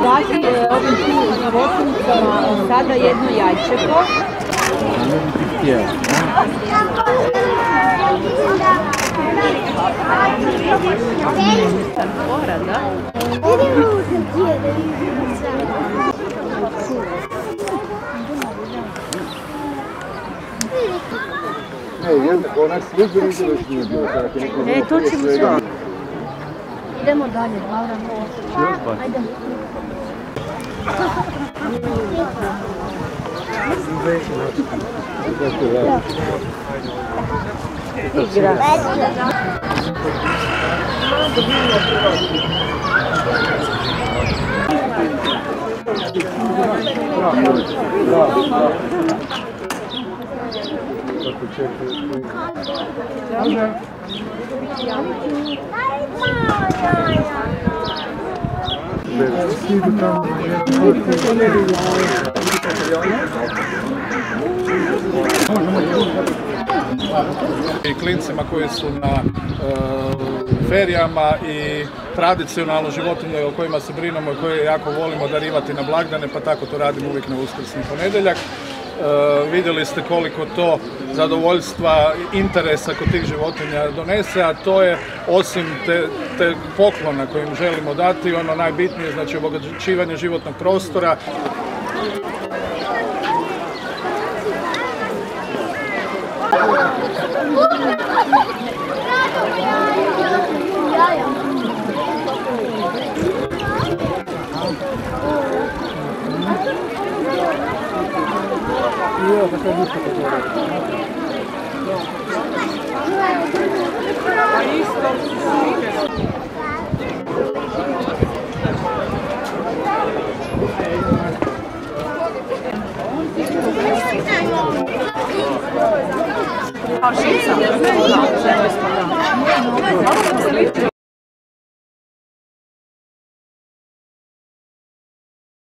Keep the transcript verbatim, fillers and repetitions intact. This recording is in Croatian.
dati ovim životinjicama sada jedno jajčeko. E, to ćemo sve. Idemo dalje, Laura. Ajde. Igra. I klincima koji su na e, ferijama i tradicionalno životinje o kojima se brinemo i koje jako volimo darivati na blagdane, pa tako to radimo uvijek na Uskrsni ponedjeljak. E, vidjeli ste koliko to zadovoljstva i interesa kod tih životinja donese, a to je osim te, te poklona kojim želimo dati, ono najbitnije, znači obogaćivanje životnog prostora. Kao šica.